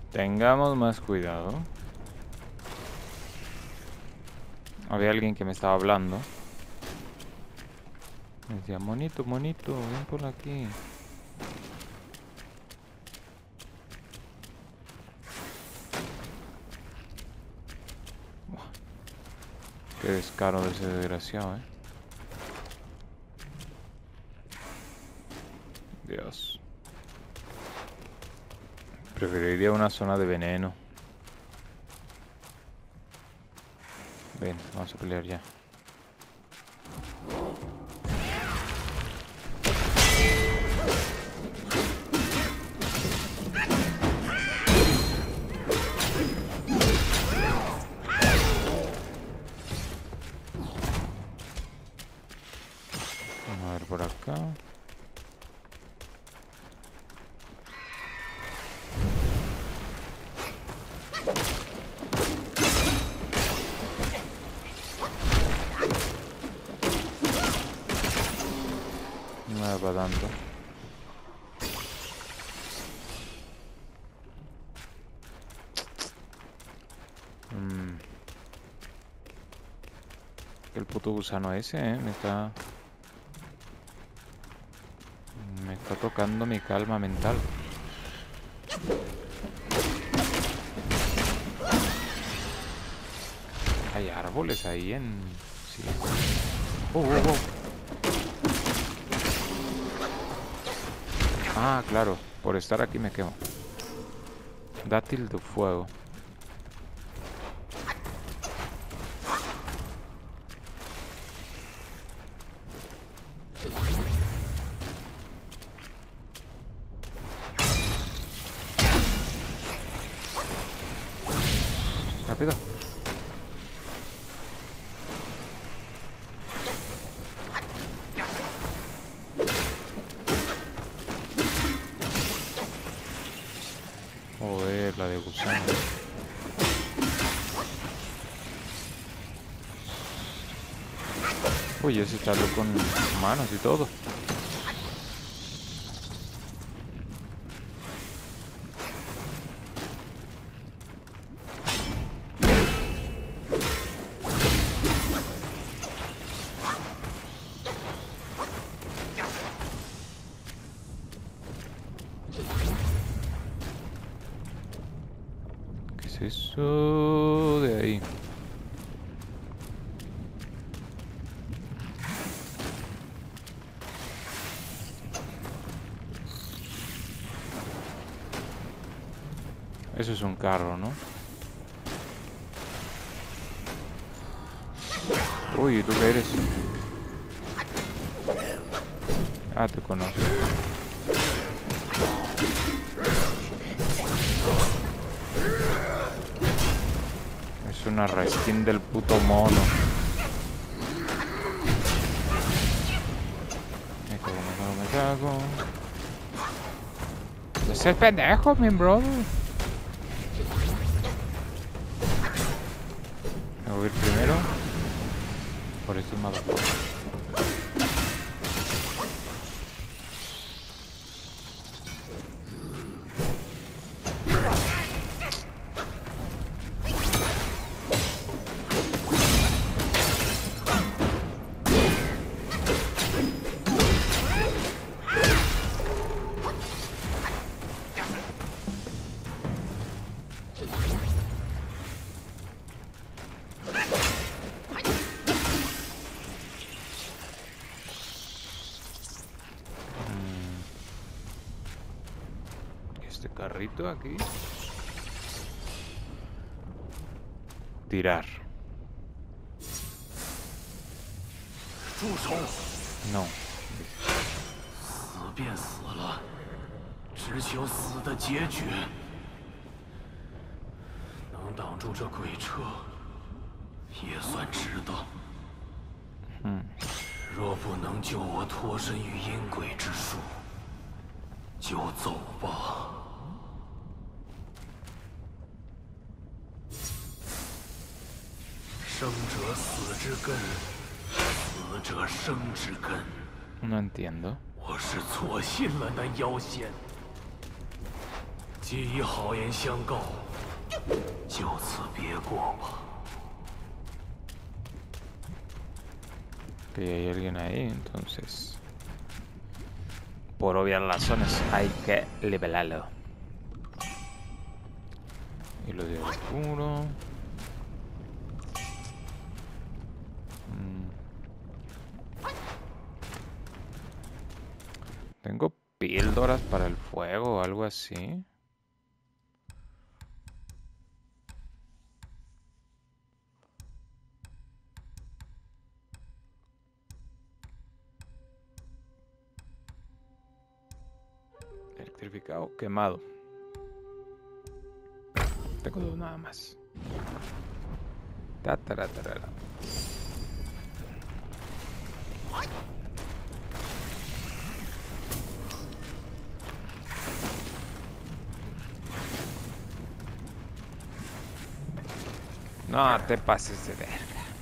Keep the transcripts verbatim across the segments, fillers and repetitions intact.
Tengamos más cuidado. Había alguien que me estaba hablando. Me decía, monito, monito, ven por aquí. Qué descaro de ese desgraciado, eh. Dios. Preferiría una zona de veneno. Ven, vamos a pelear ya. Vamos a ver por acá. No me va dando. Mm. El puto gusano ese, eh, me está... Me está tocando mi calma mental. Hay árboles ahí en... Sí. Oh, oh, oh. Ah, claro. Por estar aquí me quemo. Dátil de fuego. Rápido. Joder, la de gusano. Uy, ese está con manos y todo. ¿Qué es eso de ahí? Eso es un carro, ¿no? Uy, ¿tú qué eres? Ah, te conozco. Es una reskin del puto mono. Me cago, me cago, me cago. Ese es pendejo, mi brother. Me voy a ir primero por estos malos. Este carrito aquí. Tirar. No. 死便死了，只求死的结局。能挡住这鬼车，也算值得。 嗯。 若不能救我脱身于阴鬼之术，就走吧。生者死之根，死者生之根。 No entiendo. 我是错信了那妖仙， 既已好言相告，就此别过吧。 Que hay alguien ahí, entonces por obvias razones hay que liberarlo. Y lo de puro. Mm. Tengo píldoras para el fuego o algo así. Electrificado, quemado. Tengo dos nada más. Ta, tara, tarara. No te pases de verga.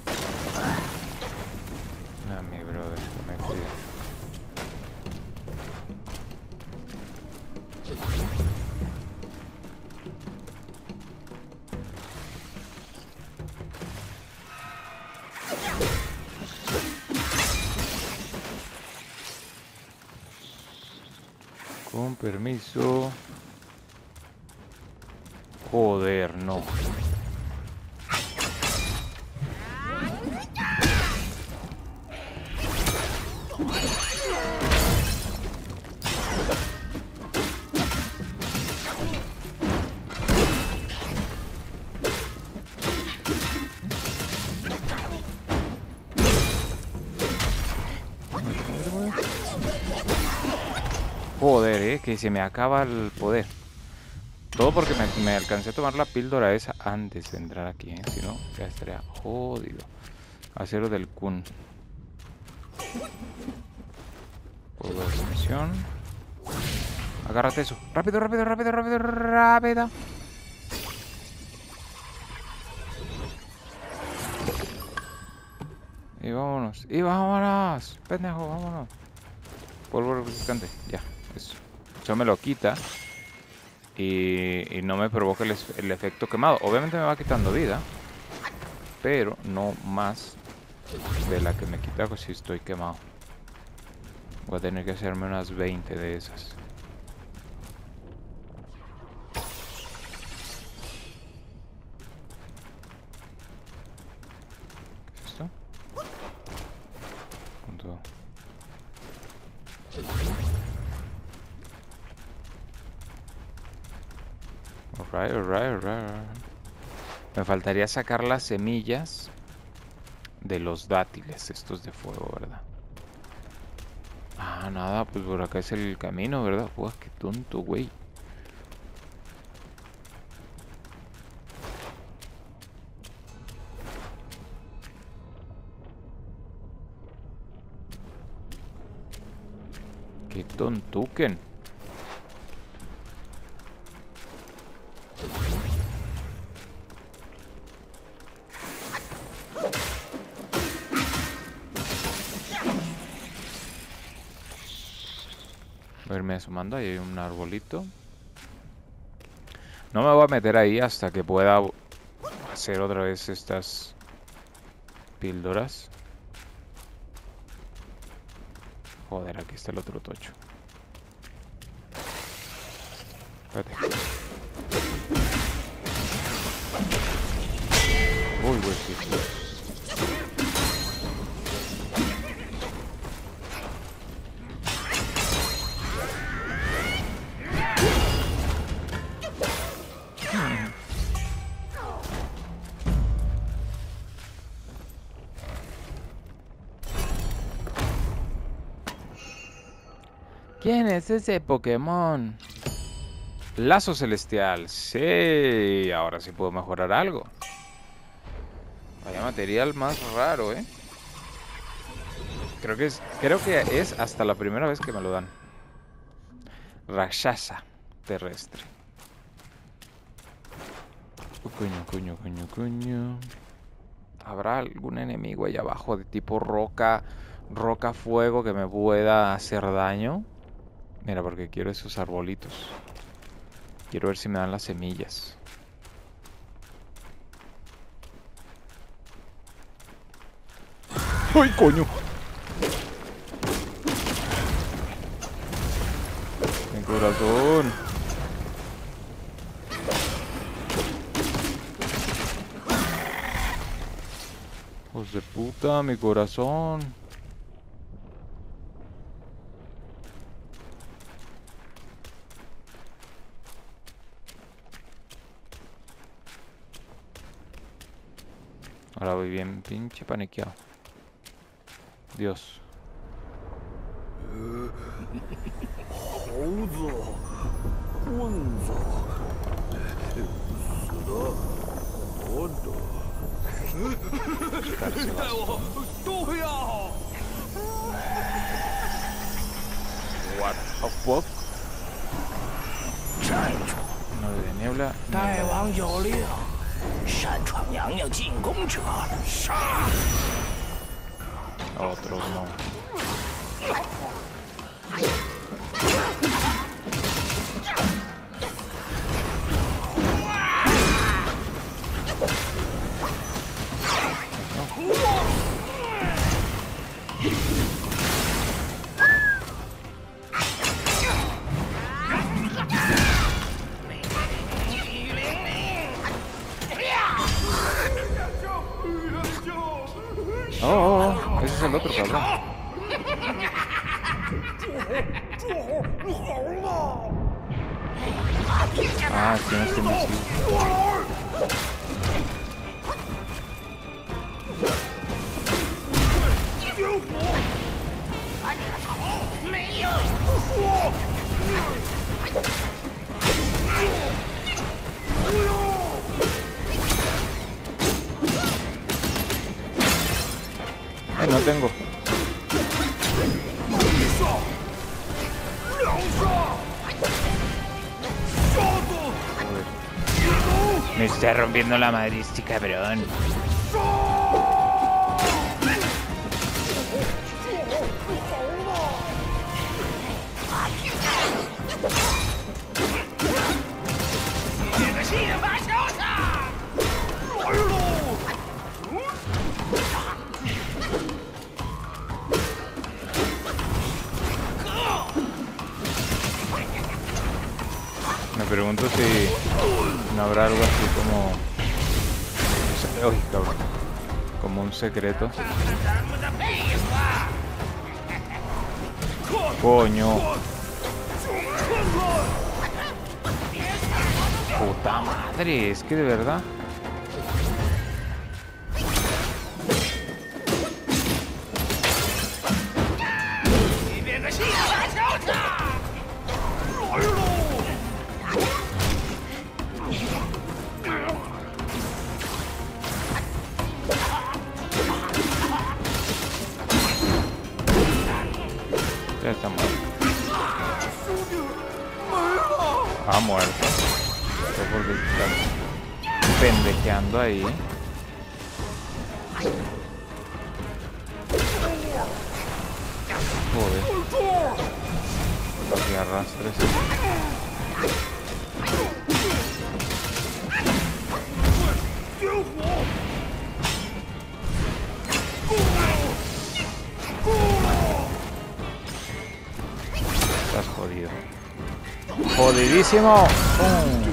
No, mi brother, que me cuida. Con permiso. Joder, no. Joder, eh, que se me acaba el poder. Todo porque me, me alcancé a tomar la píldora esa antes de entrar aquí, eh. Si no, ya estaría jodido. Acero del Kun. Juego de misión. Agárrate eso. Rápido, rápido, rápido, rápido, rápido. Y vámonos. Y vámonos. Pendejo, vámonos. Polvo refrescante. Ya, eso. Eso me lo quita. Y, y no me provoca el, el efecto quemado. Obviamente me va quitando vida. Pero no más de la que me quita pues si estoy quemado. Voy a tener que hacerme unas veinte de esas. ¿Qué es esto? Con todo. Alright, alright, alright. Me faltaría sacar las semillas de los dátiles, estos de fuego, ¿verdad? Ah, nada, pues por acá es el camino, ¿verdad? Uah, qué tonto, güey. Qué tontuken. Verme asomando, ahí hay un arbolito. No me voy a meter ahí hasta que pueda hacer otra vez estas píldoras. Joder, aquí está el otro tocho. Espérate. Uy, güey, sí, sí. ¿Quién es ese Pokémon? Lazo celestial. Sí, ahora sí puedo mejorar algo. Vaya material más raro, ¿eh? Creo que es, creo que es hasta la primera vez que me lo dan. Rakshasa terrestre. Oh, coño, coño, coño, coño. ¿Habrá algún enemigo allá abajo de tipo roca, roca fuego que me pueda hacer daño? Mira, porque quiero esos arbolitos. Quiero ver si me dan las semillas. ¡Ay, coño! Mi corazón. Hijos de puta, mi corazón. Ahora voy bien pinche paniqueado. Dios. What the fuck? No de niebla. 大王有令，擅闯娘娘进宫者杀。 Otros no. Oh, oh, oh, ese es el otro cabrón. Ah, tienes que decir. 哎 no tengo. Me está rompiendo la madre este cabrón. Me pregunto si no habrá algo así como... Uy, cabrón. Como un secreto. Coño. Puta madre, es que de verdad. Ya está muerto. Ha muerto. No porque está pendejeando ahí. Joder. Lo que arrastres. Estás jodido. ¡Jodidísimo! ¡Pum!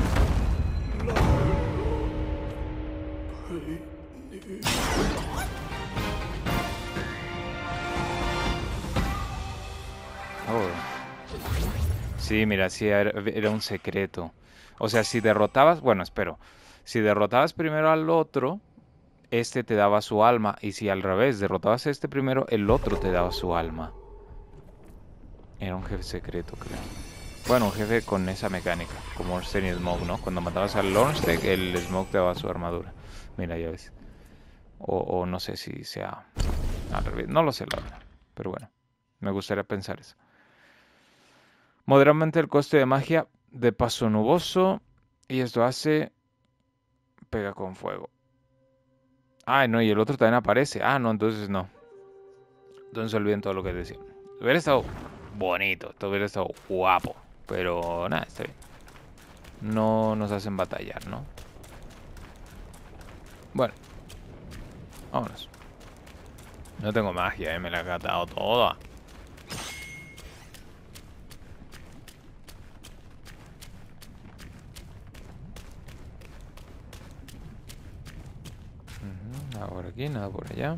Oh. Sí, mira, sí, era, era un secreto. O sea, si derrotabas... Bueno, espero. Si derrotabas primero al otro, este te daba su alma. Y si al revés, derrotabas a este primero, el otro te daba su alma. Era un jefe secreto, creo. Bueno, un jefe con esa mecánica, como Ornstein y Smoke, ¿no? Cuando matabas al Ornstein, el Smoke te daba su armadura. Mira, ya ves. O, o no sé si sea al revés. No lo sé, la verdad. Pero bueno, me gustaría pensar eso. Moderadamente el coste de magia de paso nuboso. Y esto hace... Pega con fuego. Ah, no, y el otro también aparece. Ah, no, entonces no. Entonces olviden todo lo que decía. Hubiera estado bonito, esto hubiera estado guapo. Pero nada, está bien. no nos hacen batallar, ¿no? Bueno, vámonos. No tengo magia, ¿eh? Me la he gastado toda. Uh-huh. Nada por aquí, nada por allá.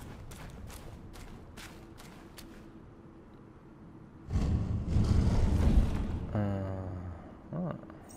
Uh-huh.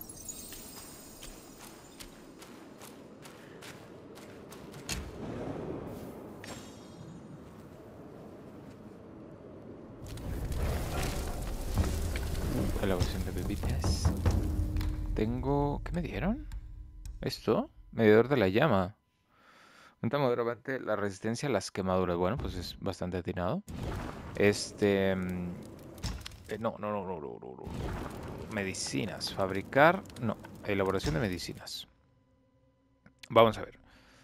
Elaboración de bebidas. Tengo... ¿Qué me dieron? ¿Esto? Medidor de la llama. Aumenta moderadamente la resistencia a las quemaduras. Bueno, pues es bastante atinado. Este... Eh, no, no, no, no, no, no, no. Medicinas. Fabricar... No. Elaboración de medicinas. Vamos a ver.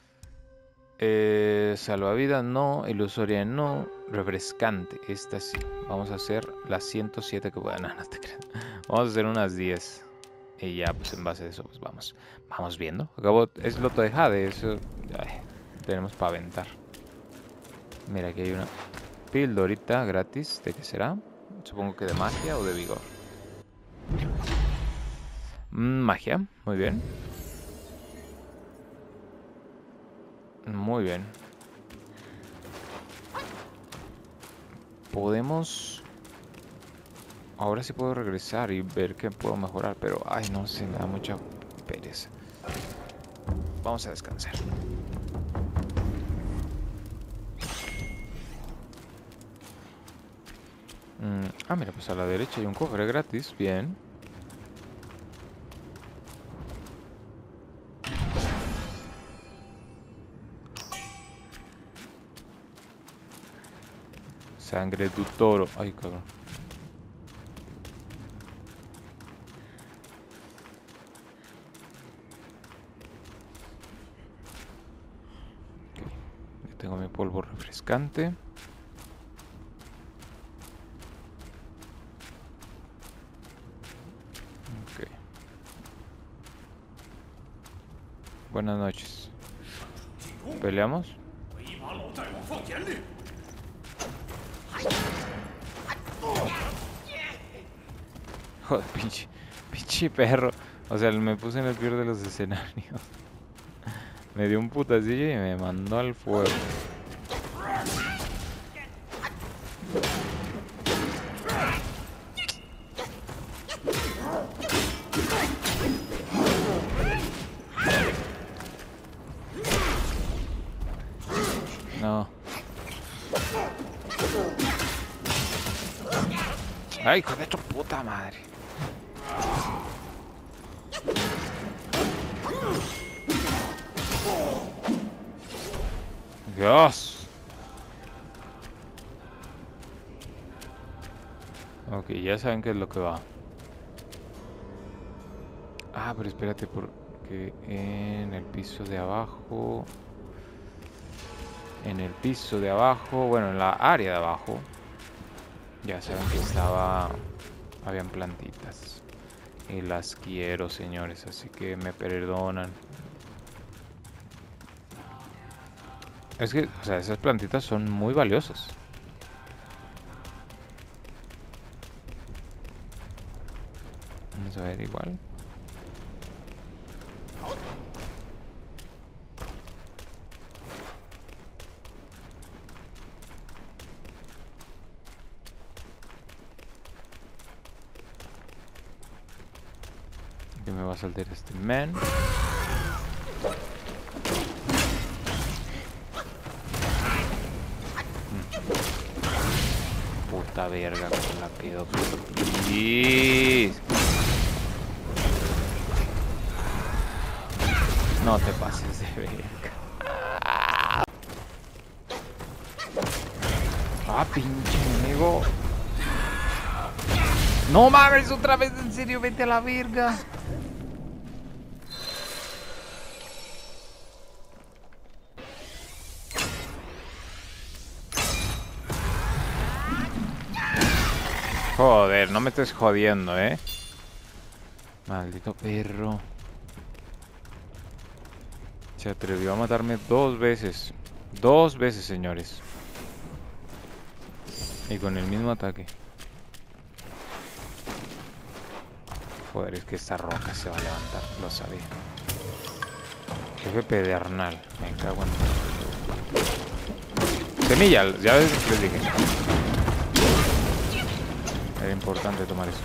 Eh, salvavidas no. Ilusoria no. Refrescante. Esta sí. Vamos a hacer las ciento siete que puedan. No, no te creas. Vamos a hacer unas diez. Y ya, pues en base a eso, pues vamos. Vamos viendo. Acabo, es loto de jade. Eso. Ay, tenemos para aventar. Mira, aquí hay una pildorita gratis. ¿De qué será? Supongo que de magia o de vigor. Mm, magia. Muy bien. Muy bien. Podemos... Ahora sí puedo regresar y ver qué puedo mejorar, pero... Ay, no sé, me da mucha pereza. Vamos a descansar. Mm, ah, mira, pues a la derecha hay un cofre gratis. Bien. Sangre de toro. Ay, cabrón. Okay. Tengo mi polvo refrescante. Ok. Buenas noches. ¿Peleamos? Joder, pinche, pinche perro. O sea, me puse en el peor de los escenarios. Me dio un putacillo y me mandó al fuego. No. Ay, hijo de tu puta madre. Dios. Ok, ya saben qué es lo que va. Ah, pero espérate, porque en el piso de abajo... En el piso de abajo, bueno, en la área de abajo, ya saben que estaba... Habían plantitas. Y las quiero, señores, así que me perdonan. Es que, o sea, esas plantitas son muy valiosas. Vamos a ver igual. Que me va a saltar este man. Puta verga, con la pido. No te pases de verga. Ah, pinche enemigo. No mames, otra vez, en serio, vete a la verga. Joder, no me estés jodiendo, ¿eh? Maldito perro. Se atrevió a matarme dos veces. Dos veces, señores. Y con el mismo ataque. Joder, es que esta roca se va a levantar. Lo sabía. Jefe pedernal. Me cago en... Semilla, ya les dije. Era importante tomar eso.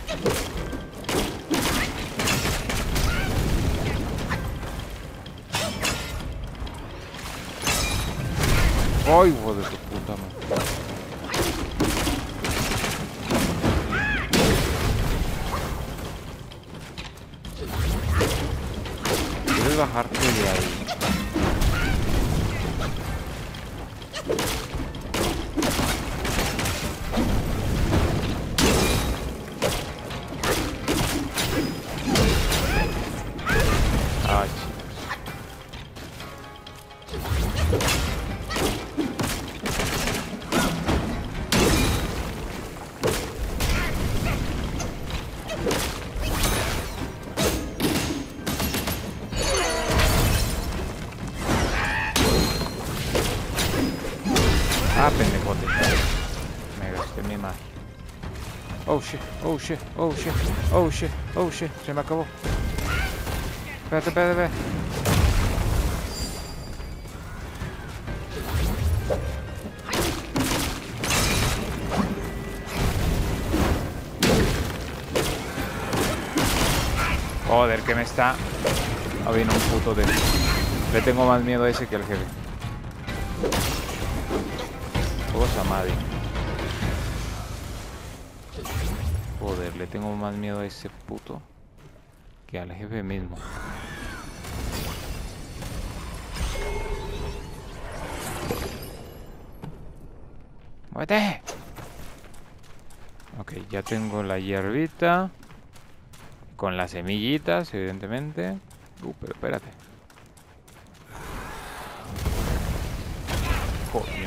¡Ay, hijo de tu puta madre! ¿Quieres bajarte de ahí? Ah, Ah, pendejote. Me gasté mi magia. Oh shit, oh shit, oh shit, oh shit, oh shit. Se me acabó. Espérate, espérate, espérate. Joder, que me está... Ah, viene un puto de... Le tengo más miedo a ese que al jefe. Cosa madre. Joder, le tengo más miedo a ese puto que al jefe mismo. ¡Muévete! Ok, ya tengo la hierbita. Con las semillitas, evidentemente. Uh, pero espérate. Coño.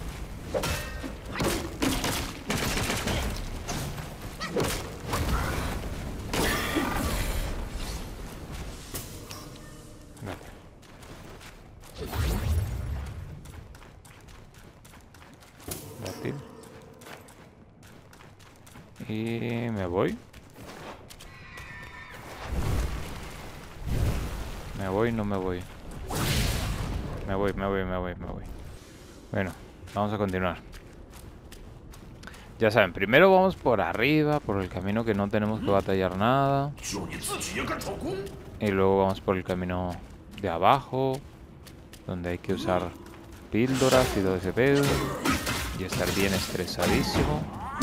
Y me voy. Me voy, no me voy. Me voy, me voy, me voy, me voy. Bueno, vamos a continuar. Ya saben, primero vamos por arriba, por el camino que no tenemos que batallar nada. Y luego vamos por el camino de abajo, donde hay que usar píldoras y todo ese pedo. Y estar bien estresadísimo.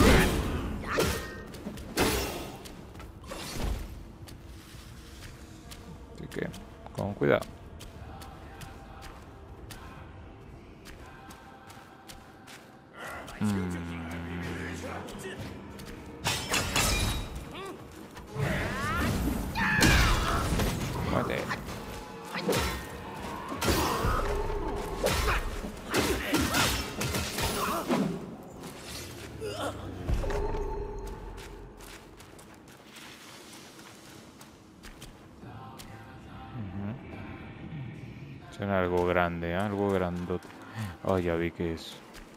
Así que, con cuidado. Mm. Muerte. Suena algo grande, ¿eh? Algo grandote. Oh, ya vi que es.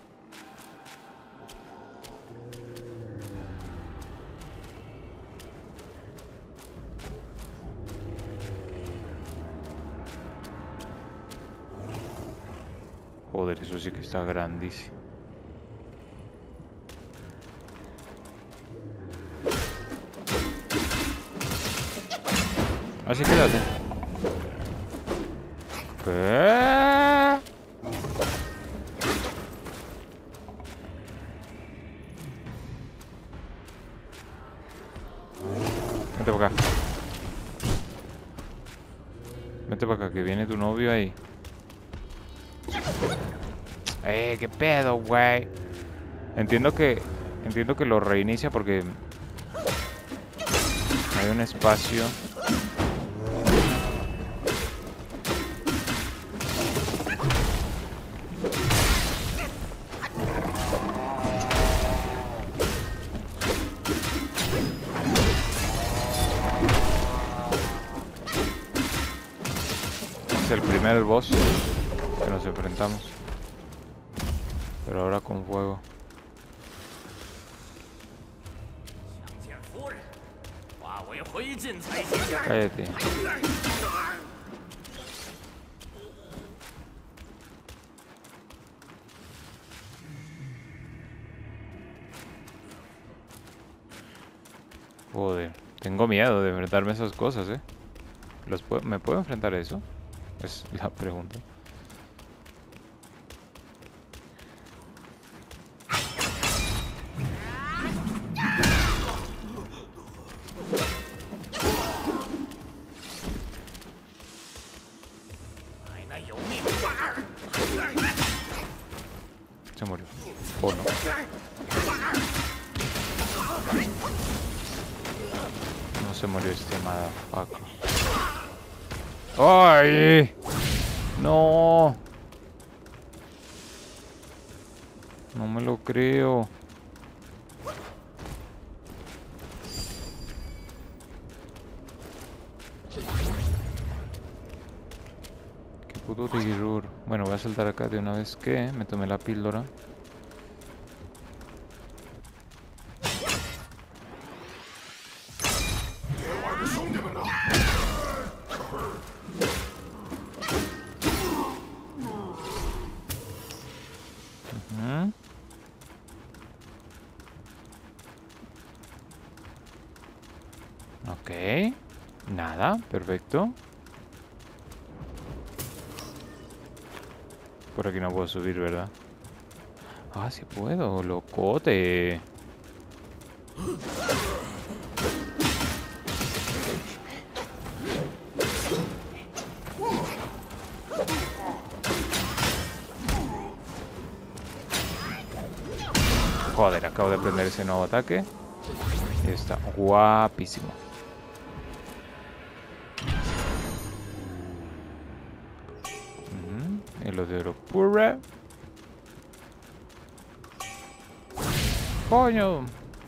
Joder, eso sí que está grandísimo. Así quédate. ¿Qué? Vente para acá. Vente para acá, que viene tu novio ahí. Eh, qué pedo, güey. Entiendo que... Entiendo que lo reinicia porque... Hay un espacio... el primer boss que nos enfrentamos. Pero ahora con fuego. Cállate. Joder, tengo miedo de enfrentarme a esas cosas, ¿eh? ¿Los puedo- ¿Me puedo enfrentar a eso? Es la pregunta. Se murió. ¿O no? No se murió este motherfucker. ¡Ay! ¡No! No me lo creo. Qué puto terror. Bueno, voy a saltar acá de una vez que me tomé la píldora. Ujú. Ok. Nada, perfecto. Por aquí no puedo subir, ¿verdad? Ah, sí puedo, locote. Joder, acabo de aprender ese nuevo ataque. Y está guapísimo. Ujú, el de oro pura. ¡Coño!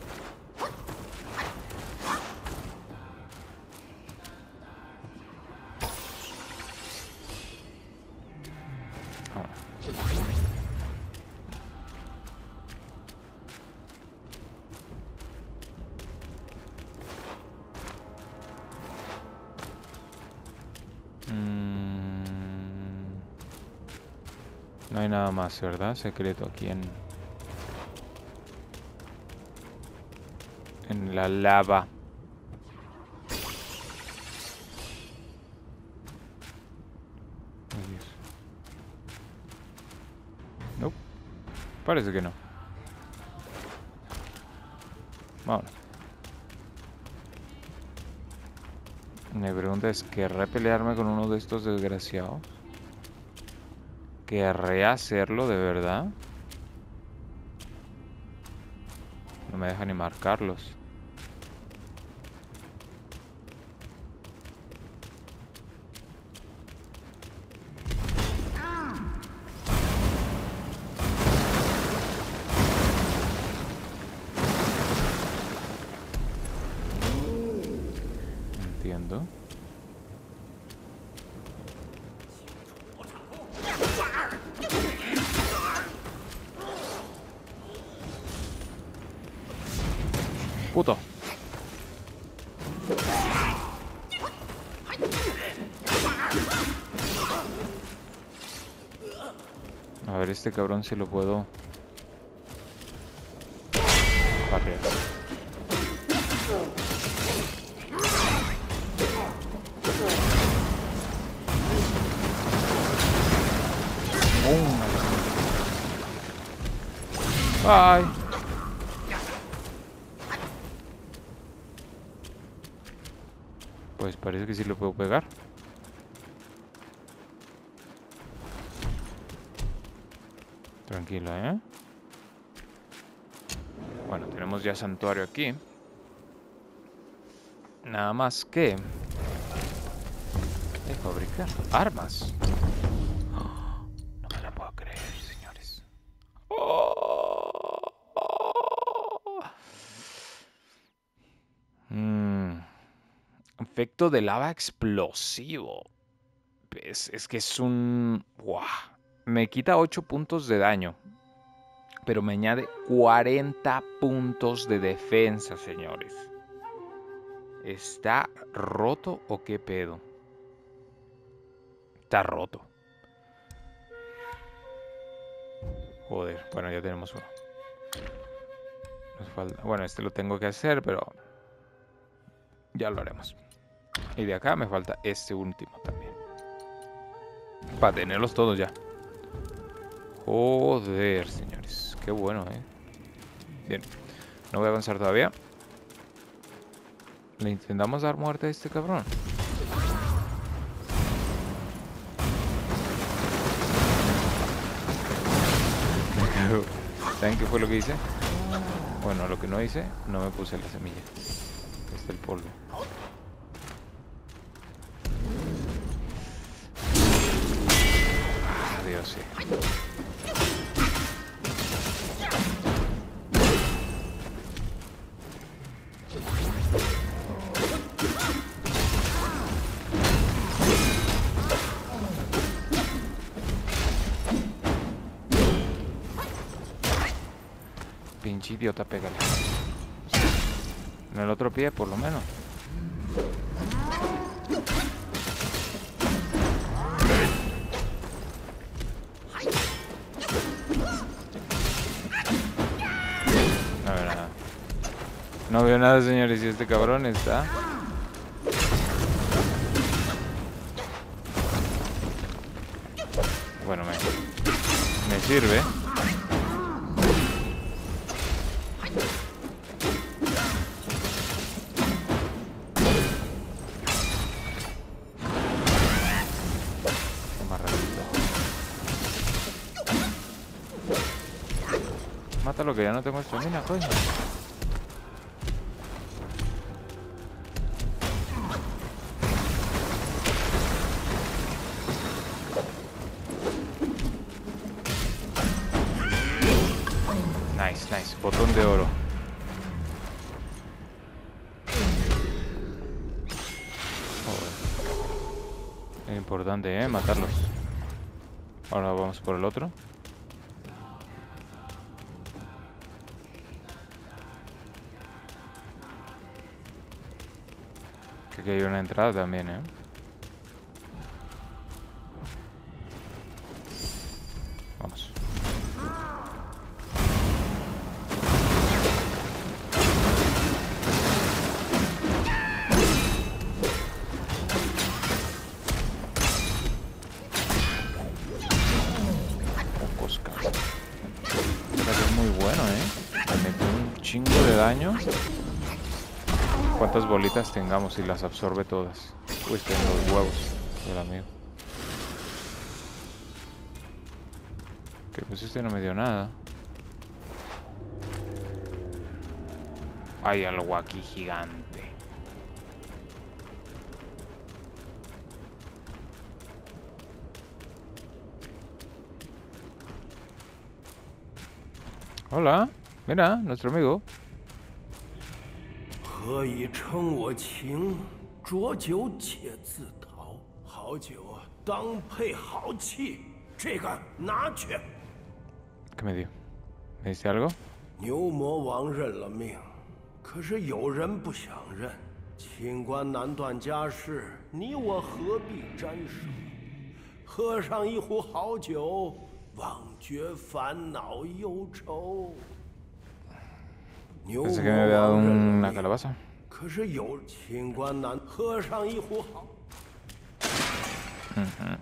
Ah. Mm, no hay nada más, ¿verdad? Secreto aquí en... En la lava. No, parece que no. Vámonos. Mi pregunta es, ¿querré pelearme con uno de estos desgraciados? ¿Querré hacerlo de verdad? No me deja ni marcarlos. Entiendo. Puto. A ver, este cabrón si lo puedo parrear. Bye. Pues parece que sí lo puedo pegar. Tranquilo, ¿eh? Bueno, tenemos ya santuario aquí. Nada más que... de fabricar armas. Oh, no me la puedo creer, señores. Oh, oh. Mm. Efecto de lava explosivo. Es, es que es un... ¡Wow! Me quita ocho puntos de daño. Pero me añade cuarenta puntos de defensa, señores. ¿Está roto o qué pedo? Está roto. Joder, bueno, ya tenemos uno. Nos falta... Bueno, este lo tengo que hacer, pero... ya lo haremos. Y de acá me falta este último también. Para tenerlos todos ya. Joder, señores. Qué bueno, eh. Bien. No voy a avanzar todavía. Le intentamos dar muerte a este cabrón. ¿Saben qué fue lo que hice? Bueno, lo que no hice, no me puse la semilla. Este es el polvo. Dios, sí. Pinche idiota, pégale. En el otro pie, por lo menos. No veo nada. No veo nada, señores. Y este cabrón está... Bueno, me, me sirve. Más rápido. Mátalo, que ya no tengo estamina, coño. Nice, nice. Botón de oro. Joder. Es importante, ¿eh? Matarlos. Ahora vamos por el otro. Que aquí hay una entrada también, ¿eh? Vamos. Cosca. Es muy bueno, ¿eh? Me mete un chingo de daño. Cuántas bolitas tengamos y las absorbe todas. Uy, estoy en los huevos del amigo. Que pues este no me dio nada. Hay algo aquí gigante. Hola, mira, nuestro amigo. 何以称我情？浊酒且自陶。好酒啊，当配好器。这个拿去。 ¿Qué me dio? ¿Me diste algo? 牛魔王认了命，可是有人不想认。清官难断家事，你我何必沾手？喝上一壶好酒，忘绝烦恼忧愁。 Pensé que me había dado una calabaza. 可是有清官难喝上一壶好。 Uh-huh.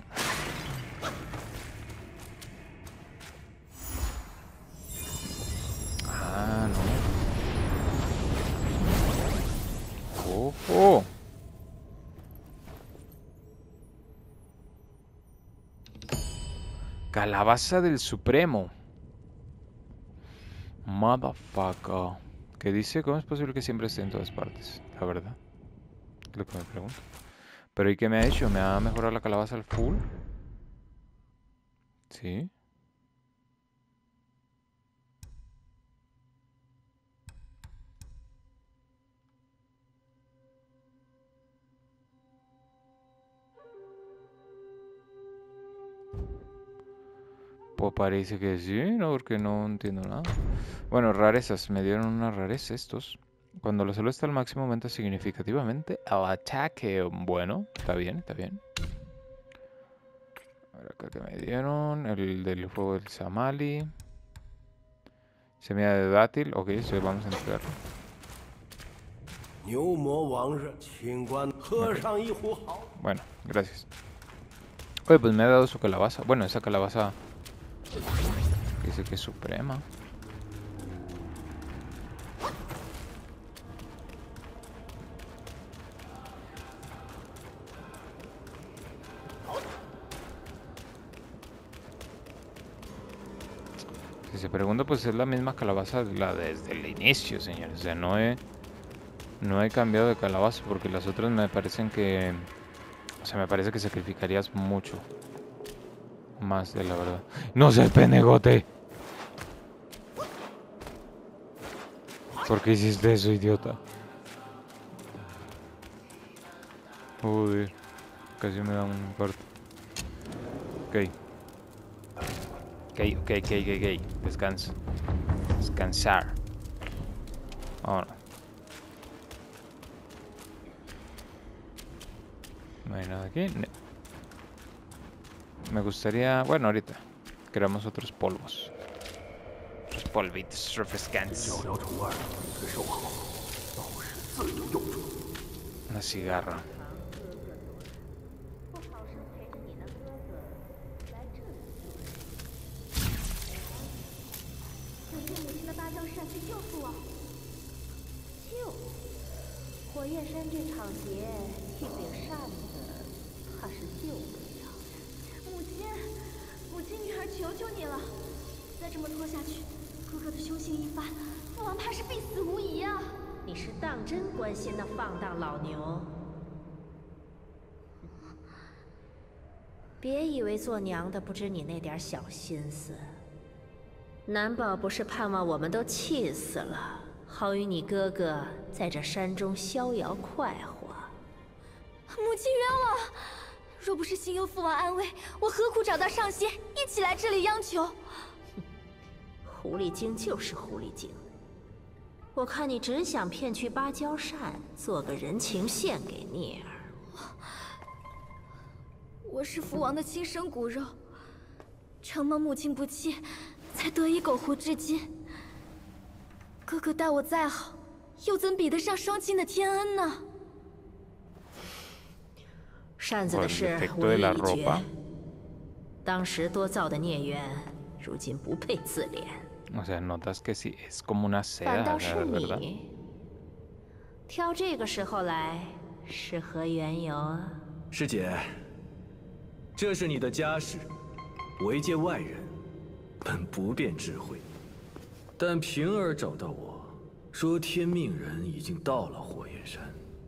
Ah, no. Oh, oh. Calabaza del Supremo. Motherfucker. ¿Qué dice? ¿Cómo es posible que siempre esté en todas partes? La verdad. Es lo que me pregunto. Pero ¿y qué me ha hecho? ¿Me ha mejorado la calabaza al full? Sí. Pues parece que sí, ¿no? Porque no entiendo nada. Bueno, rarezas. Me dieron una rareza estos. Cuando la salud está al máximo aumenta significativamente el ataque. Bueno, está bien, está bien. A ver acá que me dieron. El del juego del Samali. Semilla de dátil. Ok, eso vamos a entregarlo. Bueno, gracias. Oye, pues me ha dado su calabaza. Bueno, esa calabaza que dice que es suprema. Si se pregunta, pues es la misma calabaza la desde el inicio, señores. O sea, no he, no he cambiado de calabaza porque las otras me parecen que... O sea, me parece que sacrificarías mucho más de la verdad. ¡No seas penegote! ¿Por qué hiciste eso, idiota? Joder. Casi me da un infarto. Ok. Ok, ok, ok, ok, ok. Descansa. Descansar. Ahora. No hay nada aquí. No. Me gustaría... Bueno, ahorita. Creamos otros polvos. Otros polvitos refrescantes. Una cigarra. 别以为做娘的不知你那点小心思。难保不是盼望我们都气死了，好与你哥哥在这山中逍遥快活。 母亲冤枉！若不是心忧父王安危，我何苦找到上仙一起来这里央求？ 狐狸精就是狐狸精。我看你只想骗去芭蕉扇，做个人情献给聂儿。 我是父王的亲生骨肉，承蒙母亲不弃，才得以苟活至今。哥哥待我再好，又怎比得上双亲的天恩呢？ 扇子的事我已已决，当时多造的孽缘，如今不配自怜。 O sea, notas que sí es como una seda, 反倒是 ¿verdad? 你，挑这个时候来是何缘由啊？ 师姐。 这是你的家事，为界外人，本不便智慧。但平儿找到我，说天命人已经到了火焰山。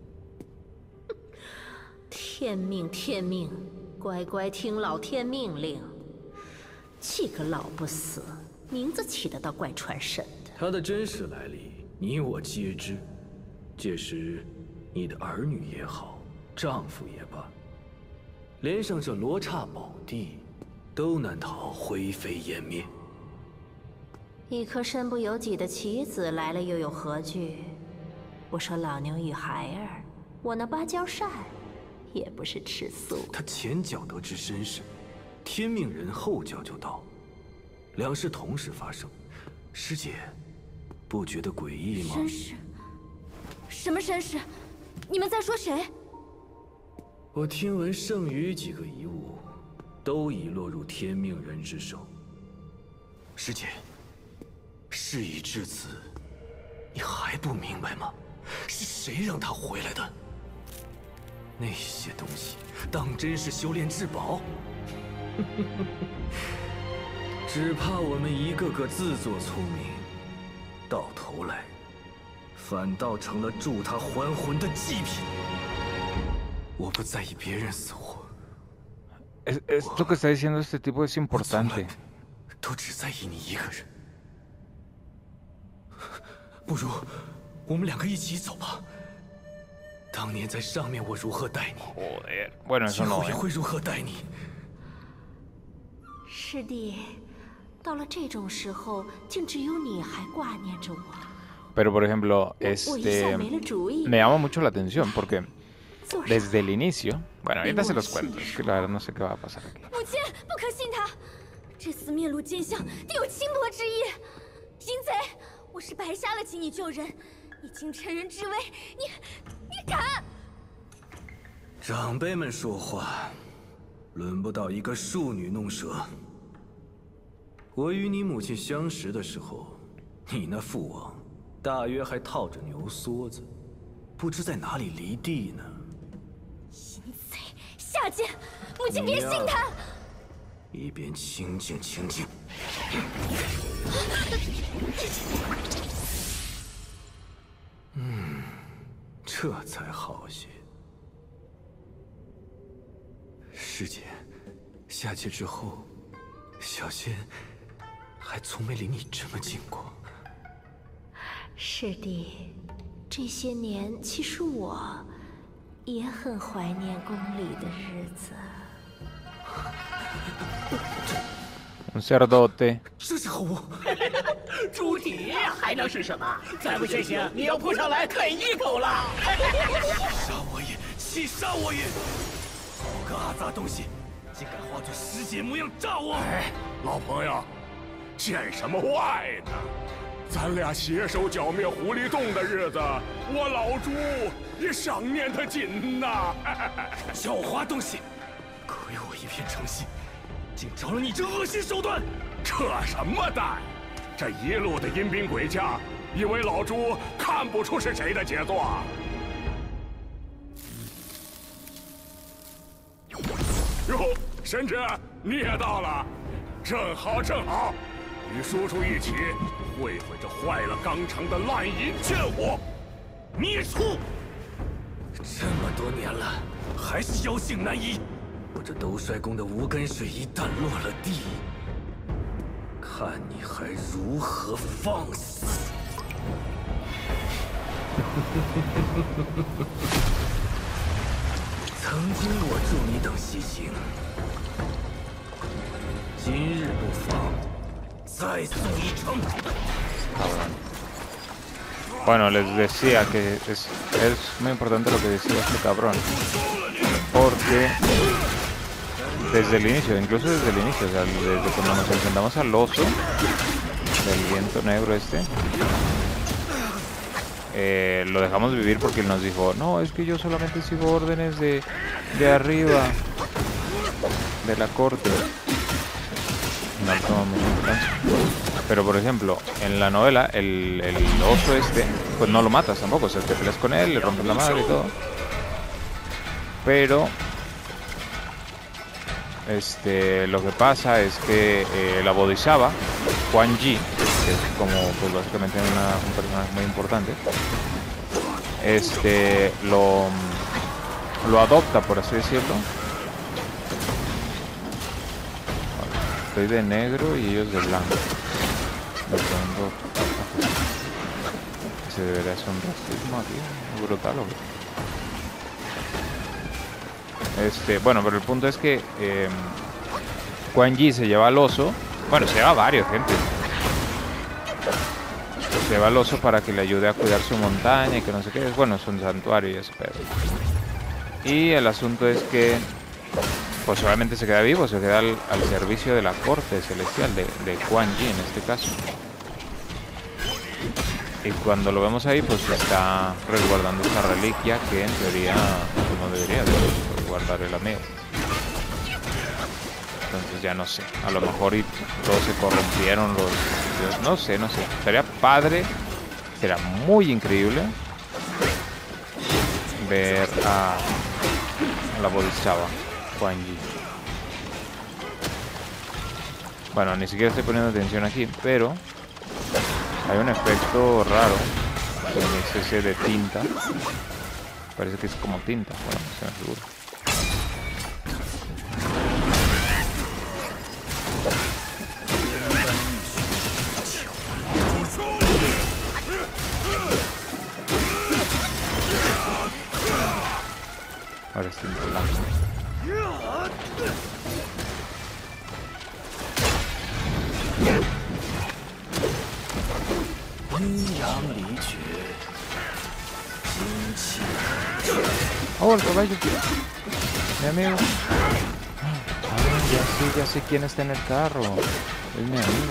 天命，天命，乖乖听老天命令。气个老不死，名字起得倒怪传神的。 他的真实来历，你我皆知。届时，你的儿女也好，丈夫也罢。 连上这罗刹宝地，都难逃灰飞烟灭。 一颗身不由己的棋子来了，又有何惧？我说老牛与孩儿，我那芭蕉扇，也不是吃素。 他前脚得知身世，天命人后脚就到，两事同时发生，师姐，不觉得诡异吗？ 身世？什么身世？你们在说谁？ 我听闻剩余几个遗物，都已落入天命人之手。师姐，事已至此，你还不明白吗？是谁让他回来的？那些东西当真是修炼至宝？只怕我们一个个自作聪明，到头来，反倒成了助他还魂的祭品。 我不在意别人死活。 Es, esto que está diciendo este tipo es importante. 都只在意你一个人。不如我们两个一起走吧。当年在上面我如何待你， Joder. Bueno, eso 今 no. 后也会如何待你。 师弟， 到了这种时候，竟只有你还挂念着我。 Pero por ejemplo, este me llama mucho la atención porque desde el inicio, bueno, ahorita se los cuento, es que la verdad no sé qué va a pasar aquí. 母亲，不可信他，这厮面露奸相，定有侵夺之意。淫贼，我是白瞎了请你救人，你竟趁人之危，你你敢！ 长辈们说话，轮不到一个庶女弄舌。我与你母亲相识的时候，你那父王。 大约还套着牛梭子，不知在哪里离地呢。 淫贼下贱，母亲别信他。 一边清静清静。嗯，这才好些。师姐，下界之后，小仙还从没离你这么近过。 师弟，这些年其实我也很怀念宫里的日子。 Un cerdote。 这是猴， 猪蹄还能是什么？再不醒醒，你要扑上来啃一口了！ 杀我也，气杀我也！好个阿杂东西，竟敢化作师姐模样炸我！ 哎，老朋友，见什么外呢？ 咱俩携手剿灭狐狸洞的日子，我老朱也想念他紧呐！ 狡猾东西，亏我一片诚心，竟着了你这恶心手段！ 扯什么淡？这一路的阴兵诡将，以为老朱看不出是谁的杰作？哟，神侄，你也到了，正好正好，与叔叔一起。 会会这坏了纲常的滥淫贱货， 孽畜！这么多年了，还是妖性难移。我这兜率宫的无根水一旦落了地，看你还如何放肆！曾经我助你等西行，今日不妨。 Bueno, les decía que es, es muy importante lo que decía este cabrón, porque desde el inicio, incluso desde el inicio, o sea, desde cuando nos enfrentamos al oso del viento negro este, eh, lo dejamos vivir porque él nos dijo, no, es que yo solamente sigo órdenes de, de arriba, de la corte. No toma mucha importancia. Pero por ejemplo, en la novela, el, el oso este, pues no lo matas tampoco, o sea, te peleas con él, le rompes la madre y todo. Pero este, lo que pasa es que eh, la Bodhisattva, Quan Yi, que es como pues básicamente una, un personaje muy importante, este, lo, lo adopta, por así decirlo. Estoy de negro y ellos de blanco. Lo tengo. Se debería ser un racismo aquí. Brutal, ¿o qué? Este, bueno, pero el punto es que eh, Quan Yi se lleva al oso. Bueno, se lleva a varios, gente. Se lleva al oso para que le ayude a cuidar su montaña y que no sé qué. Bueno, es un santuario y ese pedo. Y el asunto es que pues obviamente se queda vivo, se queda al, al servicio de la corte celestial, de, de Quan Yi en este caso. Y cuando lo vemos ahí, pues está resguardando esta reliquia que en teoría pues no debería de resguardar el amigo. Entonces ya no sé, a lo mejor y todos se corrompieron los dioses, no sé, no sé. Sería padre, sería muy increíble ver a, a la Bodhisattva. Quan Yi. Bueno, ni siquiera estoy poniendo atención aquí, pero hay un efecto raro que es ese de tinta. Parece que es como tinta, bueno, no estoy seguro. Ahora es tinta blanca. Oh, el caballo. Mi amigo. Ah, ya sé, ya sé quién está en el carro. Es mi amigo.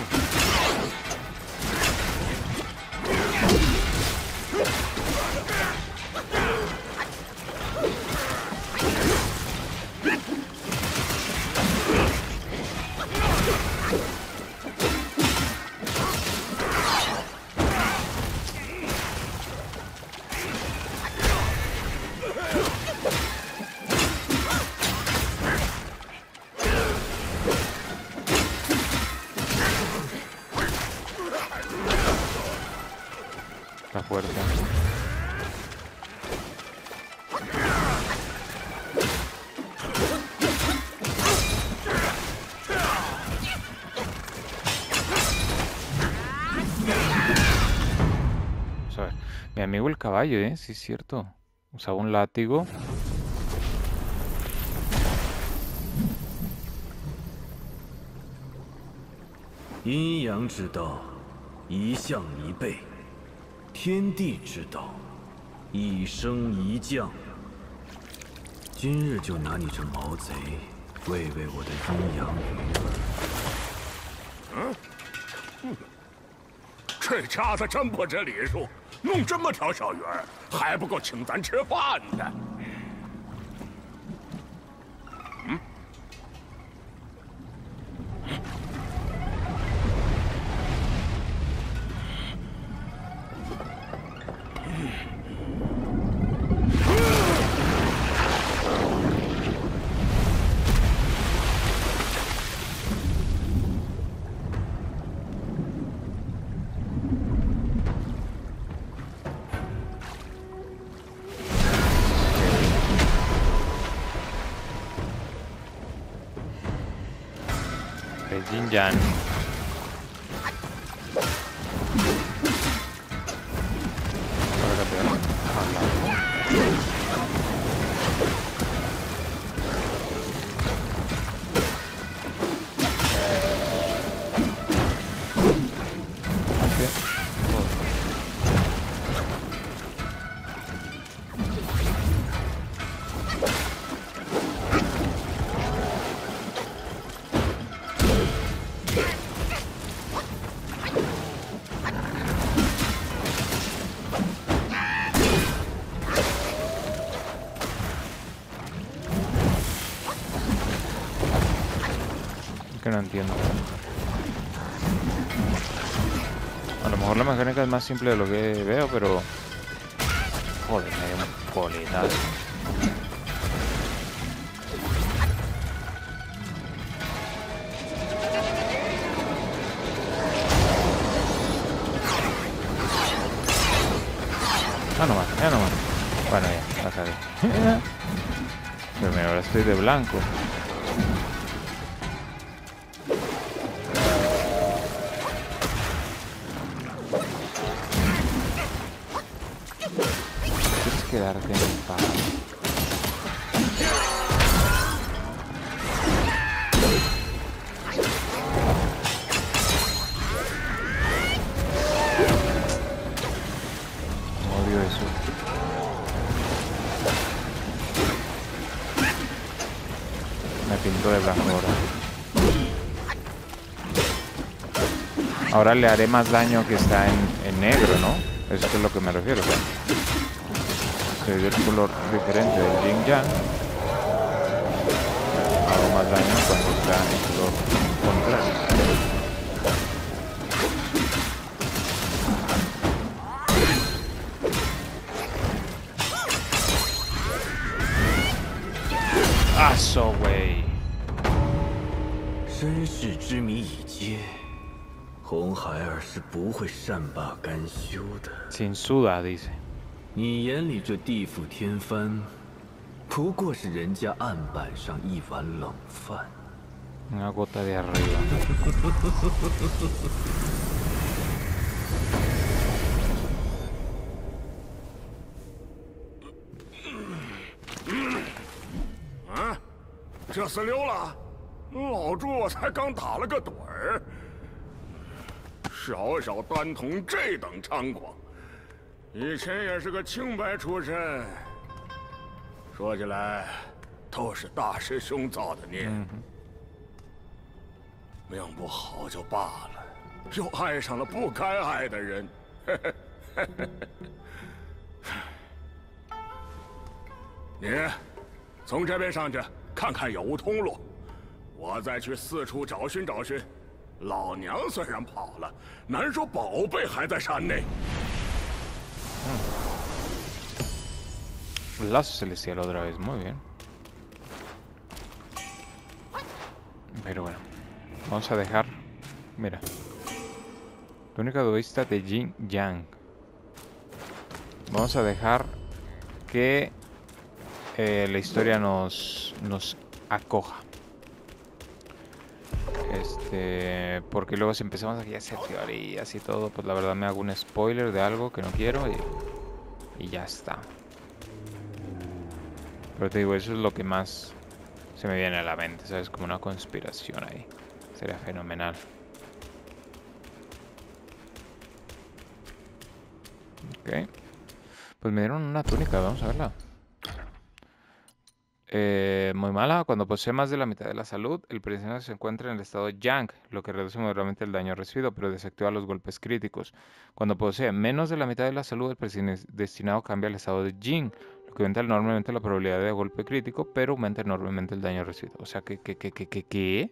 Está fuerte. Vamos a ver. Mi amigo el caballo, ¿eh? Sí, es cierto. Usaba un látigo. 阴阳之道，一向一备；天地之道，一升一降。今日就拿你这毛贼喂喂我的阴阳鱼。 嗯，这家子真不知礼数，弄这么条小鱼儿，还不够请咱吃饭的。嗯。 Jin Yan. Que no entiendo. A lo mejor la mecánica es más simple de lo que veo, pero... Joder, me dio un coletazo. Ah, no más, ya no más. Bueno, ya, la cagué. Pero mira, ahora estoy de blanco. Quedarte en paz. Odio eso. Me pinto de blanco ahora. Ahora le haré más daño que está en, en negro, ¿no? Eso es lo que me refiero, ¿verdad? Se ve el color diferente del Jin Yang. Hago más daño cuando está en color contrario. ¡Aso, güey! 身世之谜已揭，红孩儿是不会善罢甘休的。 Sin suda, dice. 你眼里这地府天幡，不过是人家案板上一碗冷饭。 Una gota de arriba. 啊，这厮溜了，老朱才刚打了个盹儿，少少单同这等猖狂。 以前也是个清白出身， 说起来，都是大师兄造的孽。 嗯、 命不好就罢了，又爱上了不该爱的人。你从这边上去，看看有无通路。我再去四处找寻找寻。老娘虽然跑了，难说宝贝还在山内。 嗯、Lazo celestial otra vez, muy bien. Pero bueno, vamos a dejar. Mira, túnica duelista de Jin Yang. Vamos a dejar que eh, la historia nos, nos acoja. Este, porque luego si empezamos aquí a hacer teorías y todo, pues la verdad me hago un spoiler de algo que no quiero y, y ya está. Pero te digo, eso es lo que más se me viene a la mente, ¿sabes? Como una conspiración ahí. Sería fenomenal. Ok. Pues me dieron una túnica, vamos a verla. Eh, muy mala. Cuando posee más de la mitad de la salud, el prisionero se encuentra en el estado Yang, lo que reduce moderadamente el daño recibido, pero desactiva los golpes críticos. Cuando posee menos de la mitad de la salud, el predestinado cambia al estado de Jin, lo que aumenta enormemente la probabilidad de golpe crítico, pero aumenta enormemente el daño recibido. O sea, que, que, que, que, que, ¿qué?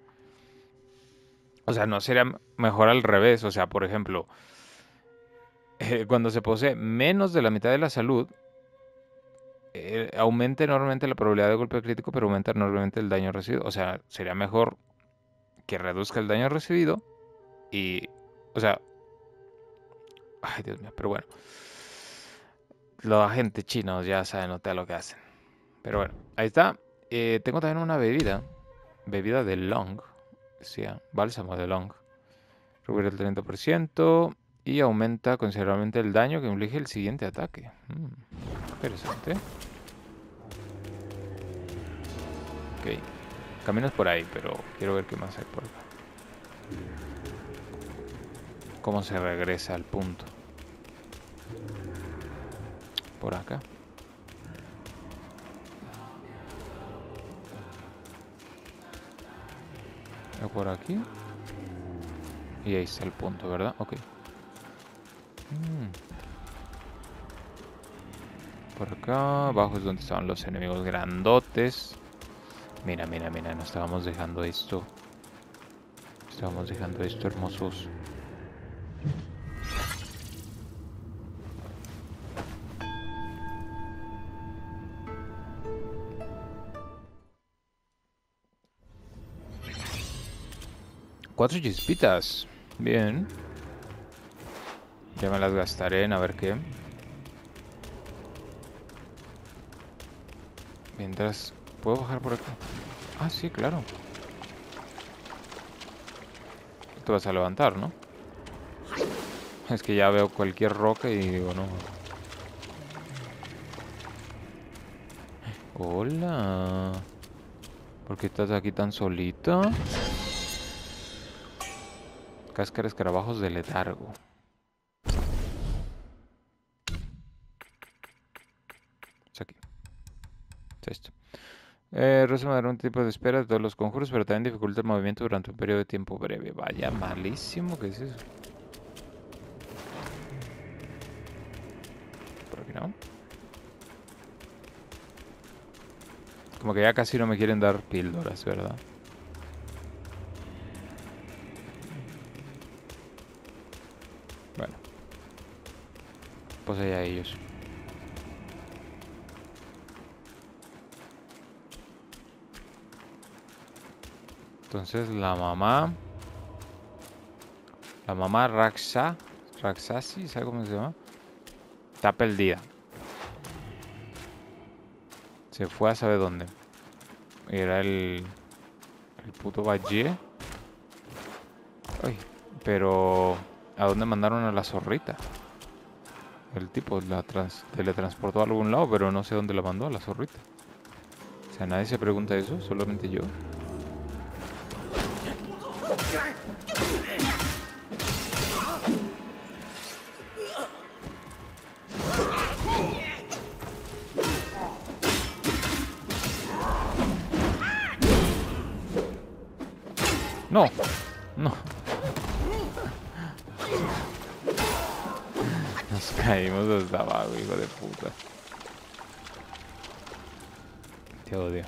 O sea, ¿no sería mejor al revés? O sea, por ejemplo, eh, cuando se posee menos de la mitad de la salud, Eh, aumenta enormemente la probabilidad de golpe crítico, pero aumenta enormemente el daño recibido. O sea, sería mejor que reduzca el daño recibido y, o sea, ay Dios mío, pero bueno, los agentes chinos ya saben notar lo que hacen. Pero bueno, ahí está. Eh, tengo también una bebida, bebida de Long, decía, bálsamo de Long. Recupera el treinta por ciento y aumenta considerablemente el daño que inflige el siguiente ataque. Mm, interesante. Ok, caminos por ahí, pero quiero ver qué más hay por acá. Cómo se regresa al punto. Por acá. Por aquí. Y ahí está el punto, ¿verdad? Ok. Mm. Por acá abajo es donde estaban los enemigos grandotes. Mira, mira, mira, no estábamos dejando esto. Estábamos dejando esto, hermosos. Cuatro chispitas. Bien. Ya me las gastaré en a ver qué. Mientras... ¿Puedo bajar por acá? Ah, sí, claro. Te vas a levantar, ¿no? Es que ya veo cualquier roca y digo, no. Hola. ¿Por qué estás aquí tan solita? Cáscara escarabajos de letargo. Es aquí. Es esto. Eh, resume dar un tipo de espera de todos los conjuros, pero también dificulta el movimiento durante un periodo de tiempo breve. Vaya, malísimo. ¿Qué es eso? Por aquí no. Como que ya casi no me quieren dar píldoras, ¿verdad? Bueno. Pues allá ellos. Entonces la mamá, la mamá Raksha, Raksasi, ¿sabes cómo se llama? Está perdida. Se fue a saber dónde. Era el, el puto Valle. Ay, pero ¿a dónde mandaron a la zorrita? El tipo la trans, teletransportó a algún lado, pero no sé dónde la mandó a la zorrita. O sea, nadie se pregunta eso, solamente yo. No, no. Nos caímos hasta abajo, hijo de puta. Te odio.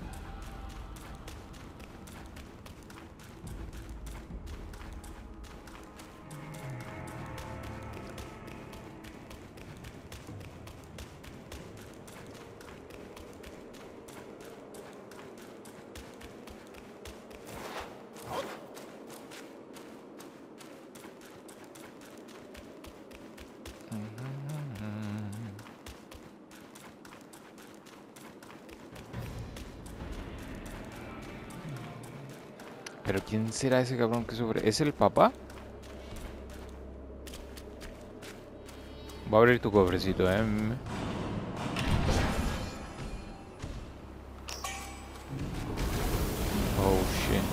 Pero ¿quién será ese cabrón que sufre? ¿Es el papá? Voy a abrir tu cofrecito, eh. Oh shit.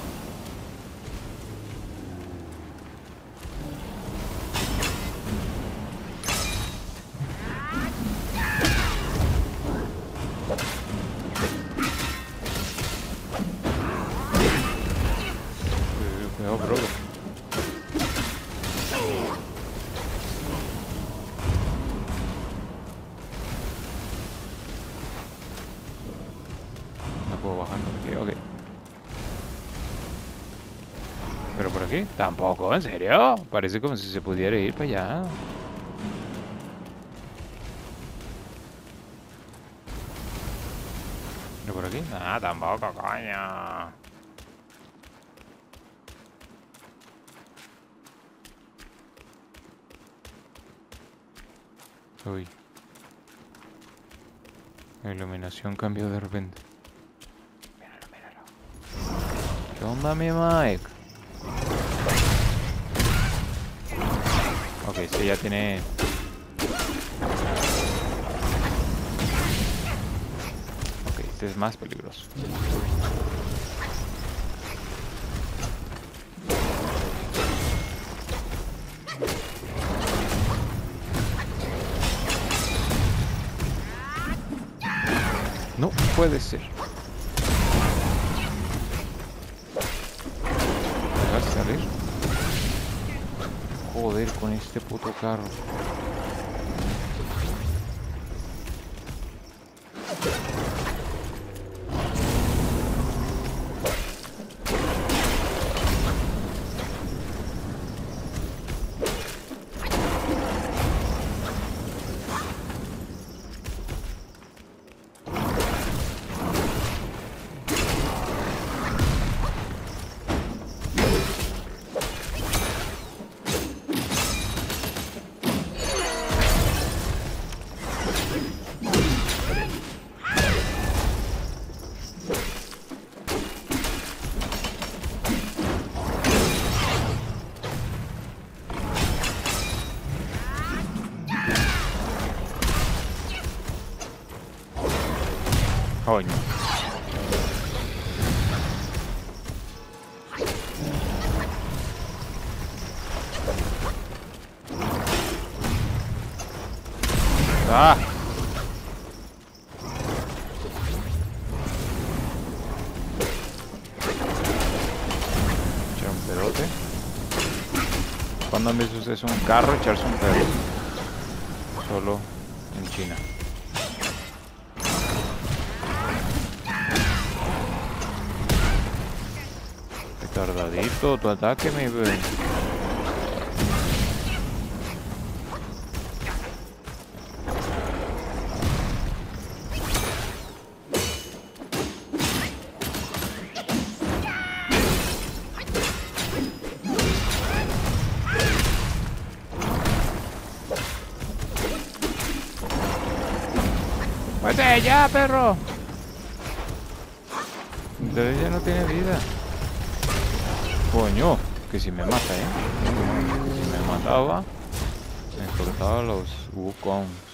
Cuidado, bro. No puedo bajar por aquí, ok. ¿Pero por aquí? Tampoco, ¿en serio? Parece como si se pudiera ir para allá. ¿Pero por aquí? Ah, tampoco, coño. Uy. La iluminación cambió de repente. Míralo, míralo. ¿Qué onda, mi Mike? Ok, este ya tiene... Ok, este es más peligroso. No puede ser. ¿Me vas a salir? Joder, con este puto carro. Coño. Ah. Echar un pedote. ¿Cuándo me sucede un carro echarse un pedo? Solo en China. Tardadito tu ataque, mi bebé. ¡Vete ya, perro! Entonces ya no tiene vida. Coño, que si me mata, eh. Si me mataba, me cortaba los Wukong.